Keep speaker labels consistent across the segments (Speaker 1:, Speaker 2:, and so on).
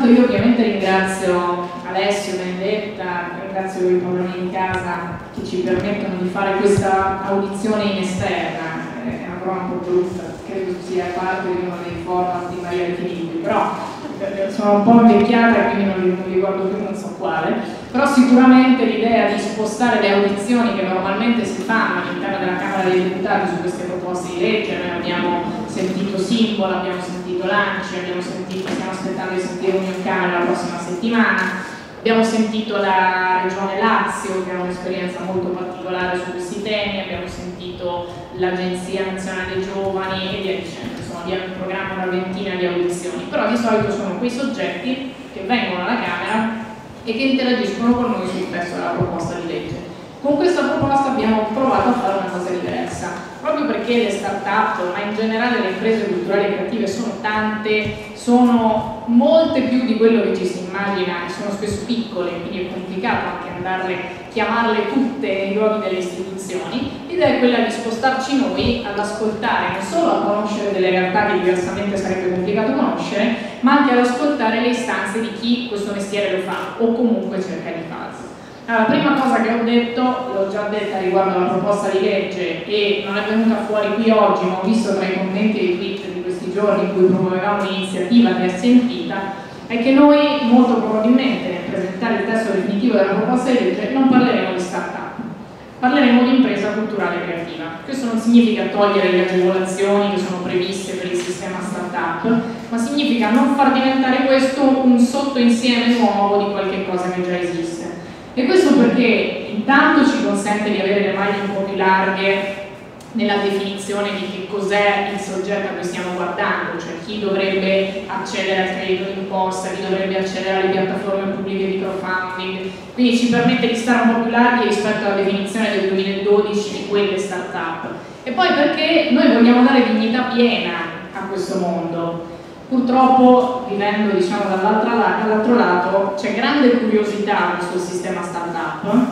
Speaker 1: intanto io ovviamente ringrazio Alessio, Benedetta, ringrazio i padroni di casa che ci permettono di fare questa audizione in esterna. È una prova un po' brutta, credo sia parte di uno dei format di Maria De Filippi, però sono un po' invecchiata e quindi non ricordo più non so quale, però sicuramente l'idea di spostare le audizioni che normalmente si fanno all'interno della Camera dei Deputati su queste proposte di legge, noi abbiamo sentito Simbol, abbiamo sentito Lanci, stiamo aspettando di sentire Union Camera la prossima settimana, abbiamo sentito la Regione Lazio che ha un'esperienza molto particolare su questi temi, abbiamo sentito l'Agenzia Nazionale dei Giovani e via dicendo, insomma abbiamo in programma una ventina di audizioni, però di solito sono quei soggetti che vengono alla Camera e che interagiscono con noi sul testo della proposta di legge. Con questa proposta abbiamo provato a fare una cosa diversa, proprio perché le start-up, ma in generale le imprese culturali e creative sono tante, sono molte più di quello che ci si immagina, sono spesso piccole, quindi è complicato anche chiamarle tutte nei luoghi delle istituzioni. L'idea è quella di spostarci noi ad ascoltare, non solo a conoscere delle realtà che diversamente sarebbe complicato conoscere, ma anche ad ascoltare le istanze di chi questo mestiere lo fa o comunque cerca di farlo. Allora, la prima cosa che ho detto, l'ho già detta riguardo alla proposta di legge e non è venuta fuori qui oggi, ma ho visto tra i commenti e i tweet di questi giorni in cui promuovevamo un'iniziativa che è sentita, è che noi molto probabilmente nel presentare il testo definitivo della proposta di legge non parleremo di start-up, parleremo di impresa culturale e creativa. Questo non significa togliere le agevolazioni che sono previste per il sistema start-up, ma significa non far diventare questo un sottoinsieme nuovo di qualche cosa che già esiste. E questo perché intanto ci consente di avere le maglie un po' più larghe nella definizione di che cos'è il soggetto a cui stiamo guardando, cioè chi dovrebbe accedere al credito d'imposta, chi dovrebbe accedere alle piattaforme pubbliche di crowdfunding, quindi ci permette di stare un po' più larghi rispetto alla definizione del 2012 di quelle start-up. E poi perché noi vogliamo dare dignità piena a questo mondo. Purtroppo, vivendo diciamo dall'altro lato, c'è grande curiosità verso il sistema startup,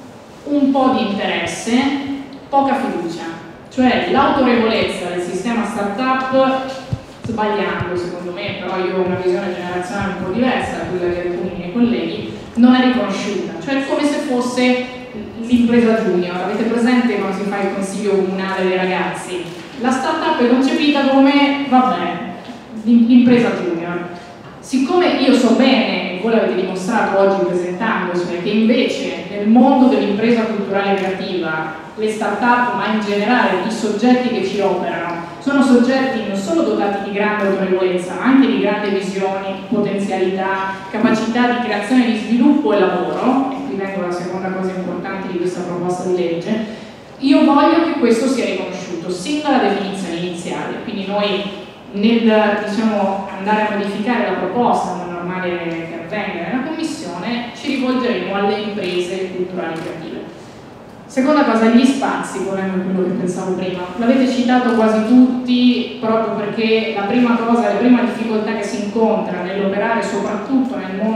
Speaker 1: un po' di interesse, poca fiducia. Cioè l'autorevolezza del sistema startup, sbagliando secondo me, però io ho una visione generazionale un po' diversa da quella di alcuni miei colleghi, non è riconosciuta. Cioè è come se fosse l'impresa junior. Avete presente quando si fa il consiglio comunale dei ragazzi? La startup è concepita come, vabbè, l'impresa junior. Siccome io so bene, e voi l'avete dimostrato oggi presentandosi, che invece nel mondo dell'impresa culturale e creativa le start-up, ma in generale i soggetti che ci operano, sono soggetti non solo dotati di grande autorevolezza, ma anche di grande visioni, potenzialità, capacità di creazione di sviluppo e lavoro, e qui vengo alla seconda cosa importante di questa proposta di legge, io voglio che questo sia riconosciuto sin dalla definizione iniziale. Quindi noi nel andare a modificare la proposta, non normale che avvenga nella Commissione, ci rivolgeremo alle imprese culturali e creative. Seconda cosa, gli spazi, volendo quello che pensavo prima. L'avete citato quasi tutti, proprio perché la prima difficoltà che si incontra nell'operare soprattutto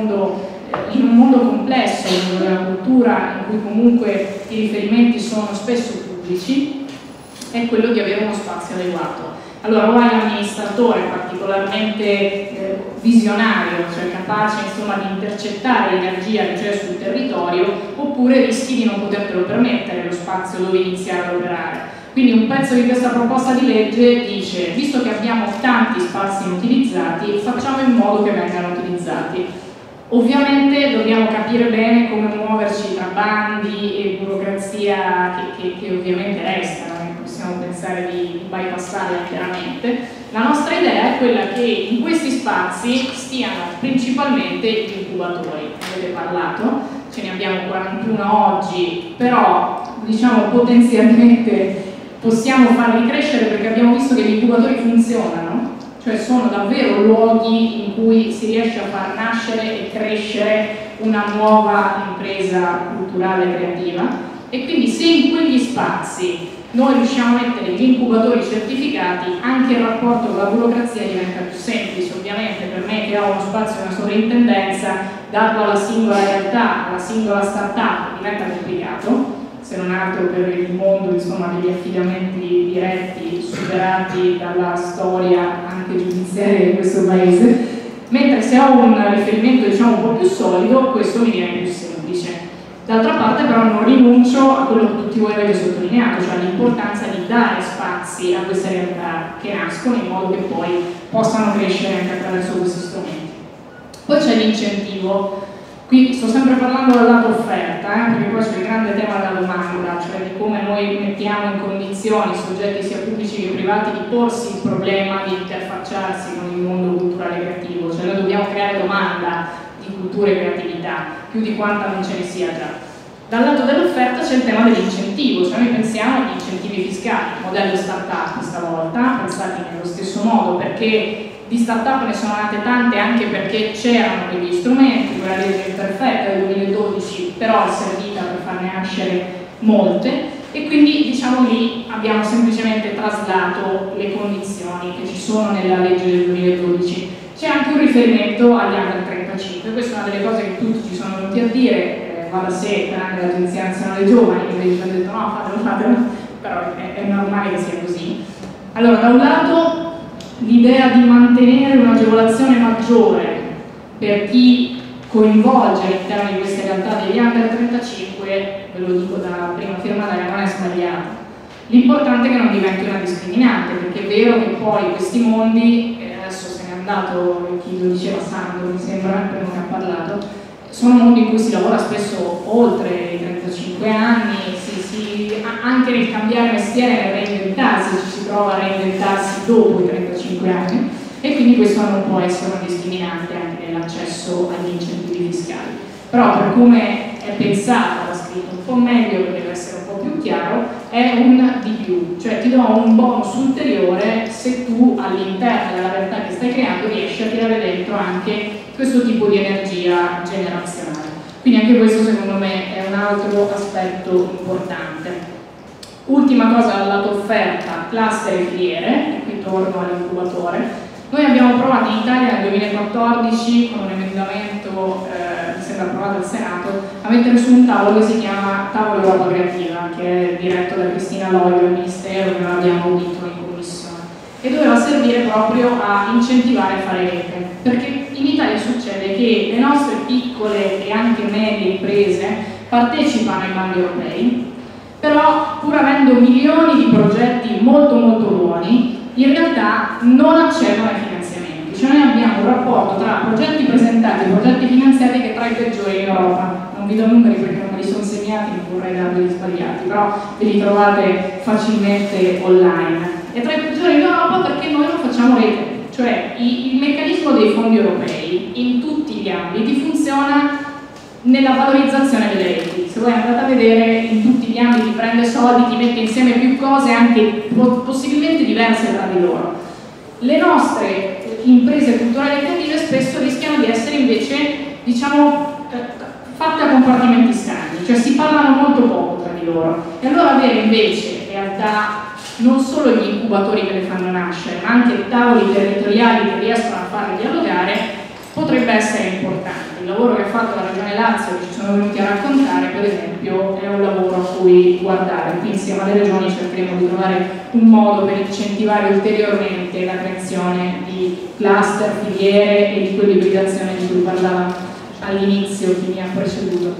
Speaker 1: in un mondo complesso, il mondo della cultura, in cui comunque i riferimenti sono spesso pubblici, è quello di avere uno spazio adeguato. Allora o hai un amministratore particolarmente visionario, cioè capace insomma di intercettare l'energia che c'è sul territorio, oppure rischi di non potertelo permettere lo spazio dove iniziare ad operare. Quindi un pezzo di questa proposta di legge dice, visto che abbiamo tanti spazi inutilizzati, facciamo in modo che vengano utilizzati. Ovviamente dobbiamo capire bene come muoverci tra bandi e burocrazia che ovviamente restano, non possiamo pensare di bypassarla chiaramente. La nostra idea è quella che in questi spazi stiano principalmente gli incubatori. Avete parlato, ce ne abbiamo 41 oggi, però diciamo potenzialmente possiamo farli crescere perché abbiamo visto che gli incubatori funzionano. Cioè sono davvero luoghi in cui si riesce a far nascere e crescere una nuova impresa culturale e creativa, e quindi se in quegli spazi noi riusciamo a mettere gli incubatori certificati, anche il rapporto con la burocrazia diventa più semplice. Ovviamente per me che ho uno spazio e una sovrintendenza, dato alla singola realtà, alla singola startup, diventa complicato, se non altro per il mondo insomma, degli affidamenti diretti superati dalla storia anche giudiziaria di questo paese, mentre se ho un riferimento diciamo un po' più solido, questo mi viene più semplice. D'altra parte però non rinuncio a quello che tutti voi avete sottolineato, cioè l'importanza di dare spazi a queste realtà che nascono in modo che poi possano crescere anche attraverso questi strumenti. Poi c'è l'incentivo. Qui sto sempre parlando dal lato offerta, perché poi c'è il grande tema della domanda, cioè di come noi mettiamo in condizioni i soggetti sia pubblici che privati di porsi il problema di interfacciarsi con il mondo culturale e creativo, cioè noi dobbiamo creare domanda di cultura e creatività, più di quanta non ce ne sia già. Dal lato dell'offerta c'è il tema dell'incentivo, cioè noi pensiamo agli incentivi fiscali, modello start-up stavolta, pensati nello stesso modo, perché di start-up ne sono nate tante anche perché c'erano degli strumenti, quella legge imperfetta del 2012 però è servita per farne nascere molte e quindi diciamo lì abbiamo semplicemente traslato le condizioni che ci sono nella legge del 2012. C'è anche un riferimento agli under 35, questa è una delle cose che tutti ci sono venuti a dire, va da sé, tranne l'Agenzia Nazionale Giovani che invece hanno detto no, fatelo, però è normale che sia così. Allora, da un lato l'idea di mantenere un'agevolazione maggiore per chi coinvolge all'interno di queste realtà degli under 35, ve lo dico da prima firmataria, non è sbagliata. L'importante è che non diventi una discriminante, perché è vero che poi questi mondi, adesso se n'è andato chi lo diceva Sandro, mi sembra, il primo che ha parlato, sono mondi in cui si lavora spesso oltre i 35 anni, anche nel cambiare mestiere, nel reinventarsi, ci si trova a reinventarsi dopo i 35 anni e quindi questo non può essere una discriminante anche nell'accesso agli incentivi fiscali. Però per come è pensato, va scritto un po' meglio perché deve essere un po' più chiaro, è un di più, cioè ti do un bonus ulteriore se tu all'interno della realtà che stai creando riesci a tirare dentro anche questo tipo di energia generazionale. Quindi anche questo secondo me è un altro aspetto importante. Ultima cosa dal lato offerta, cluster e filiere, e qui torno all'incubatore. Noi abbiamo provato in Italia nel 2014 con un emendamento, mi sembra approvato al Senato, a mettere su un tavolo che si chiama Tavolo Europa Creativa, che è diretto da Cristina Loio del Ministero, che non abbiamo audito in commissione, e doveva servire proprio a incentivare a fare rete, perché in Italia succede che le nostre piccole e anche medie imprese partecipano ai bandi europei, però pur avendo milioni di progetti molto buoni, in realtà non accedono ai finanziamenti. Cioè noi abbiamo un rapporto tra progetti presentati e progetti finanziati che è tra i peggiori in Europa. Non vi do numeri perché non me li sono segnati, non vorrei darveli sbagliati, però ve li trovate facilmente online. È tra i peggiori in Europa perché noi non facciamo rete. Cioè il meccanismo dei fondi europei in tutti gli ambiti funziona nella valorizzazione delle reti. Se voi andate a vedere, in tutti gli ambiti prende soldi, ti mette insieme più cose anche possibilmente diverse tra di loro. Le nostre imprese culturali e creative spesso rischiano di essere invece, diciamo, fatte a compartimenti stagni, cioè si parlano molto poco tra di loro. E allora avere invece realtà non solo gli incubatori che le fanno nascere, ma anche tavoli territoriali che riescono a farle dialogare, potrebbe essere importante. Il lavoro che ha fatto la Regione Lazio, che ci sono venuti a raccontare, per esempio, è un lavoro a cui guardare. Qui insieme alle regioni cercheremo di trovare un modo per incentivare ulteriormente la creazione di cluster, filiere e di quell'ibridazione di cui parlava all'inizio chi mi ha preceduto.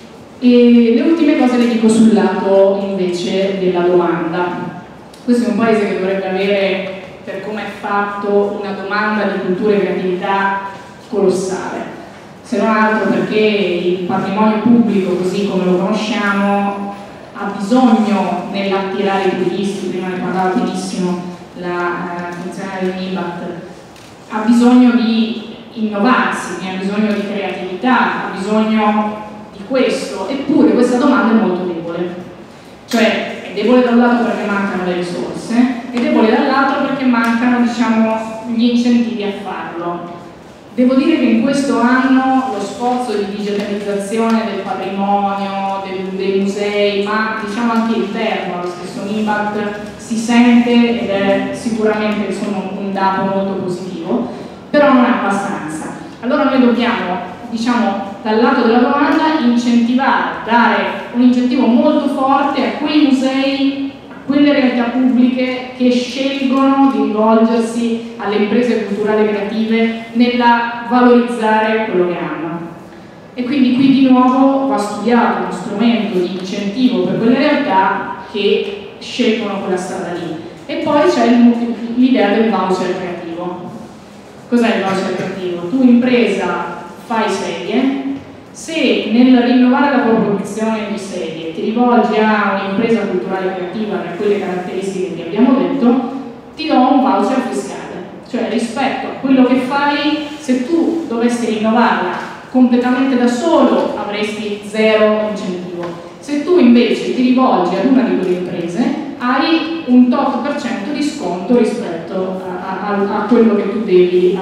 Speaker 1: E le ultime cose le dico sul lato invece della domanda. Questo è un paese che dovrebbe avere, per come è fatto, una domanda di cultura e creatività colossale, se non altro perché il patrimonio pubblico, così come lo conosciamo, ha bisogno nell'attirare i turisti, prima ne parlava benissimo la funzionaria di MIBACT, ha bisogno di innovarsi, ha bisogno di creatività, ha bisogno di questo, eppure questa domanda è molto debole. Cioè è debole da un lato perché mancano le risorse, è debole dall'altro perché mancano, diciamo, gli incentivi a farlo. Devo dire che in questo anno lo sforzo di digitalizzazione del patrimonio, dei musei, ma diciamo anche interno allo stesso MIBACT, si sente ed è sicuramente, insomma, un dato molto positivo, però non è abbastanza. Allora noi dobbiamo, diciamo, dal lato della domanda incentivare, dare un incentivo molto forte a quei musei, a quelle realtà pubbliche che scelgono di rivolgersi alle imprese culturali e creative nella valorizzare quello che hanno. E quindi qui di nuovo va studiato uno strumento di incentivo per quelle realtà che scelgono quella strada lì. E poi c'è l'idea del voucher creativo. Cos'è il voucher creativo? Tu impresa fai sedie, se nel rinnovare la tua produzione di sedie ti rivolgi a un'impresa culturale e creativa per quelle caratteristiche che abbiamo detto, ti do un voucher fiscale. Cioè rispetto a quello che fai, se tu dovessi rinnovarla completamente da solo avresti zero incentivo. Se tu invece ti rivolgi ad una di quelle imprese hai un tot per cento di sconto rispetto a quello che tu devi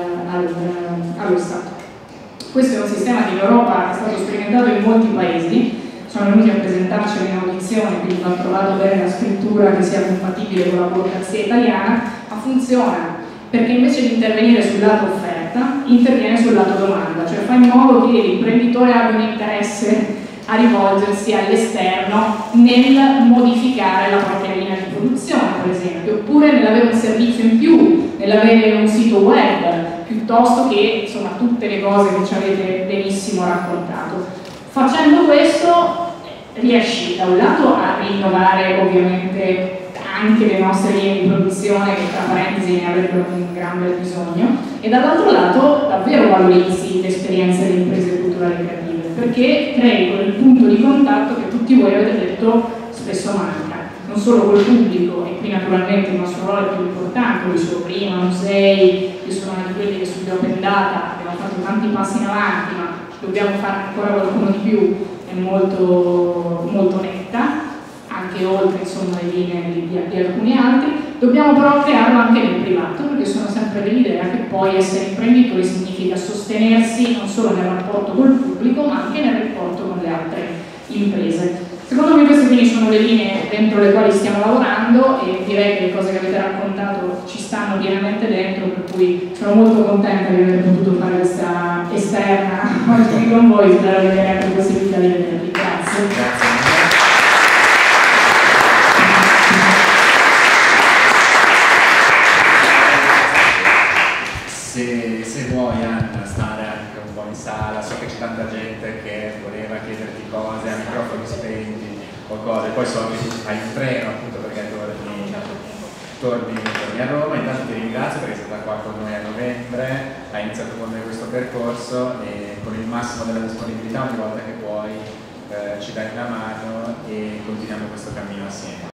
Speaker 1: allo Stato. Questo è un sistema che in Europa è stato sperimentato in molti paesi, sono venuti a presentarci in audizione, quindi non ho trovato bene la scrittura che sia compatibile con la burocrazia italiana, ma funziona perché invece di intervenire sul lato offerta, interviene sul lato domanda, cioè fa in modo che l'imprenditore abbia un interesse a rivolgersi all'esterno nel modificare la propria linea di produzione, per esempio, oppure nell'avere un servizio in più, nell'avere un sito web, piuttosto che insomma tutte le cose che ci avete benissimo raccontato. Facendo questo riesci da un lato a rinnovare ovviamente anche le nostre linee di produzione che tra parentesi ne avrebbero un gran bel bisogno, e dall'altro lato davvero valorizzi l'esperienza delle imprese culturali e creative, perché crei quel punto di contatto che tutti voi avete detto spesso manca, non solo col pubblico, e qui naturalmente il nostro ruolo è più importante, lo dicevo prima, musei, io sono una di quelli che sugli open data abbiamo fatto tanti passi in avanti, ma dobbiamo fare ancora qualcuno di più, è molto, molto netta, anche oltre insomma le linee di alcuni altri. Dobbiamo però crearlo anche nel privato, perché sono sempre dell'idea che poi essere imprenditori significa sostenersi non solo nel rapporto col pubblico ma anche nel rapporto con le altre imprese. Secondo me queste quindi sono le linee dentro le quali stiamo lavorando, e direi che le cose che avete raccontato ci stanno pienamente dentro, per cui sono molto contenta di aver potuto fare questa esterna oggi con voi, spero di avere anche la possibilità di vedervi. Grazie.
Speaker 2: Se vuoi Anna stare anche un po' in sala, so che c'è tanta gente che voleva chiederti cose a microfoni spenti o cose, poi so che tu hai un treno appunto perché torni a Roma. Intanto ti ringrazio perché sei stata qua con noi a novembre, hai iniziato con noi questo percorso e con il massimo della disponibilità ogni volta che puoi ci dai una mano e continuiamo questo cammino assieme.